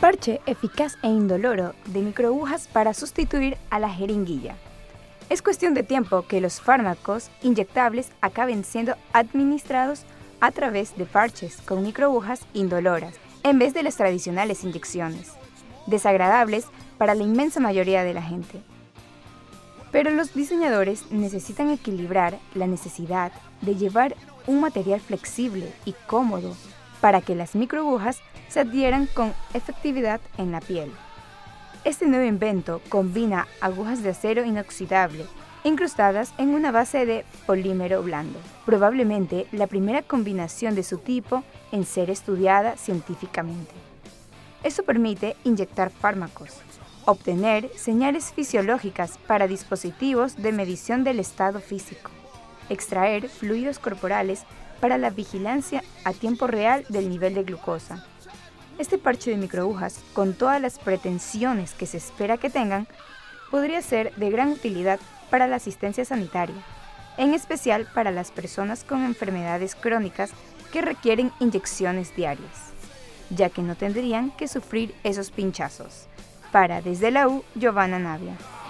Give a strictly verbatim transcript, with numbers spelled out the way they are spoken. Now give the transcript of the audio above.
Parche eficaz e indoloro de microagujas para sustituir a la jeringuilla. Es cuestión de tiempo que los fármacos inyectables acaben siendo administrados a través de parches con microagujas indoloras, en vez de las tradicionales inyecciones, desagradables para la inmensa mayoría de la gente. Pero los diseñadores necesitan equilibrar la necesidad de llevar un material flexible y cómodo para que las microagujas se adhieran con efectividad en la piel. Este nuevo invento combina agujas de acero inoxidable incrustadas en una base de polímero blando, probablemente la primera combinación de su tipo en ser estudiada científicamente. Eso permite inyectar fármacos, obtener señales fisiológicas para dispositivos de medición del estado físico, extraer fluidos corporales para la vigilancia a tiempo real del nivel de glucosa. Este parche de microagujas, con todas las pretensiones que se espera que tengan, podría ser de gran utilidad para la asistencia sanitaria, en especial para las personas con enfermedades crónicas que requieren inyecciones diarias, ya que no tendrían que sufrir esos pinchazos. Para Desde la U, Giovanna Navia.